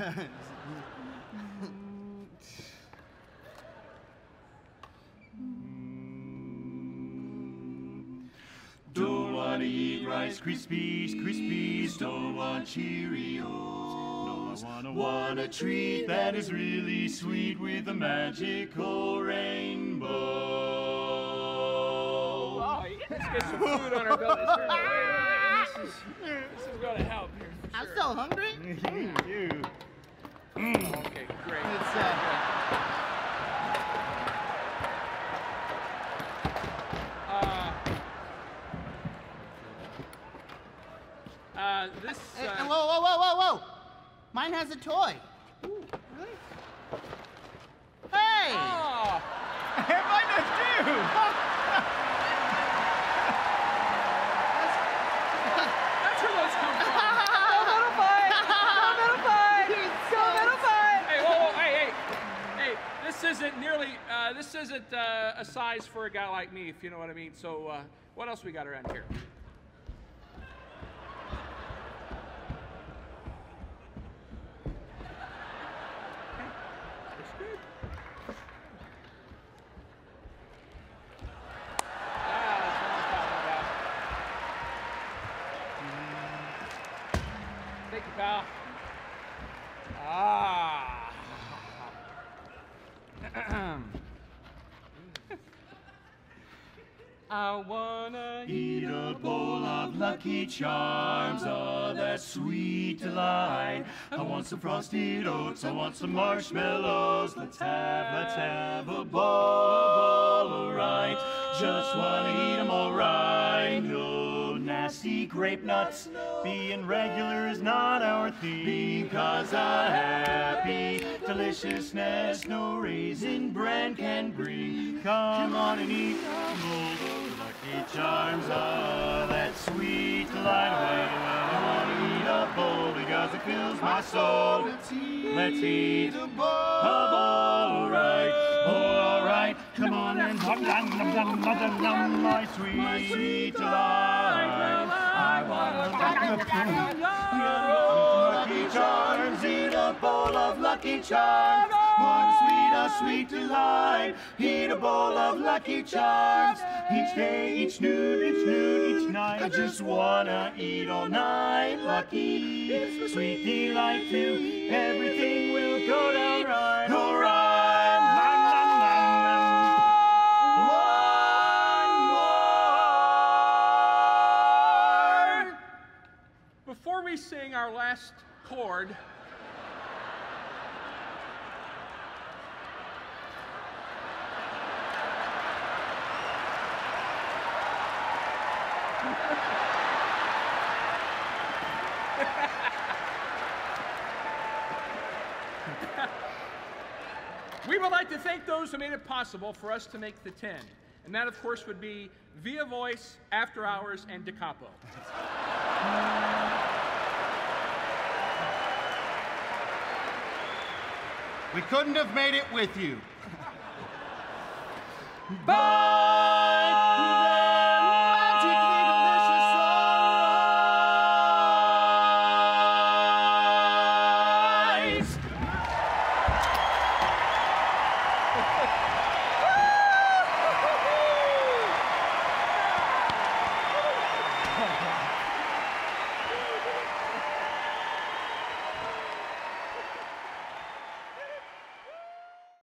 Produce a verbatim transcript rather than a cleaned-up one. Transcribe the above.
Don't want to eat Rice Krispies, Krispies, don't want Cheerios. No, I wanna want a treat that is really sweet with a magical rainbow. Oh, let's get some food on our bellies. This is, this is going to help here for sure. I'm so hungry. You. Mm. Okay, great. It's, uh, Uh, this. Hey, Uh, whoa, whoa, whoa, whoa, whoa! Mine has a toy. Ooh. Really? Hey! Oh. Mine does too! That's where those come from. Go middle fight! Go middle fight! Go middle fight! Hey, whoa, whoa, hey, hey! Hey, this isn't nearly, uh, this isn't uh, a size for a guy like me, if you know what I mean. So, uh, what else we got around here? Thank you, pal. Ah. I wanna Eat a bowl of Lucky Charms, oh, that sweet delight. I want some frosted oats, I want some marshmallows. Let's have, let's have a bowl, a bowl, alright. Just wanna eat 'em alright. No nasty grape nuts, being regular is not our theme. Because a happy deliciousness no raisin bran can bring. Come on and eat a bowl of Lucky Charms, oh, that sweet delight away. I want to eat a bowl because it fills my soul. Let's eat, Let's eat a bowl, a bowl, alright, oh, alright. Come on and hum, hum, hum, hum, hum, hum, my sweet, my sweet delight. I want a Lucky Charms, eat a bowl of Lucky Charms. What a sweet, a sweet delight. Eat a bowl of Lucky Charms. Each day, each noon, each noon, each night. I just wanna eat all night. Lucky, sweet delight too. Everything will go down right. All right. Nom, nom, nom, nom. One more. Before we sing our last chord, we would like to thank those who made it possible for us to make the ten. And that, of course, would be Via Voice, After Hours, and Da Capo. We couldn't have made it with you. Bye.